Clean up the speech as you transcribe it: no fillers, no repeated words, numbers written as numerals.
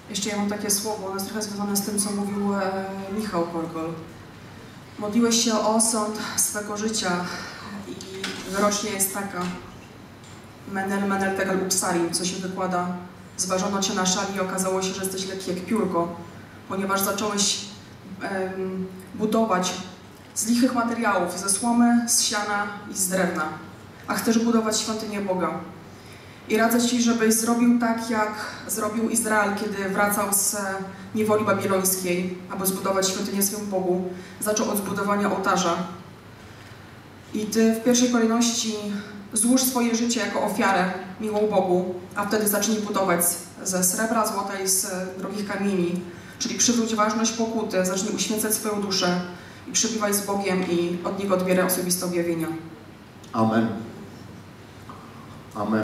Jeszcze ja mam takie słowo, ono jest trochę związane z tym, co mówił Michał Korgol. Modliłeś się o osąd swego życia i wyrocznia jest taka: menel, menel, tegal, upsarim, co się wykłada: zważono cię na szali i okazało się, że jesteś lekki jak piórko, ponieważ zacząłeś budować z lichych materiałów, ze słomy, z siana i z drewna, a chcesz budować świątynię Boga. I radzę Ci, żebyś zrobił tak, jak zrobił Izrael, kiedy wracał z niewoli babilońskiej, aby zbudować świątynię swemu Bogu. Zaczął od zbudowania ołtarza. I Ty w pierwszej kolejności złóż swoje życie jako ofiarę miłą Bogu, a wtedy zacznij budować ze srebra, złota i z drogich kamieni. Czyli przywróć ważność pokuty, zacznij uświęcać swoją duszę i przebywaj z Bogiem i od Niego odbieraj osobiste objawienia. Amen. Amen.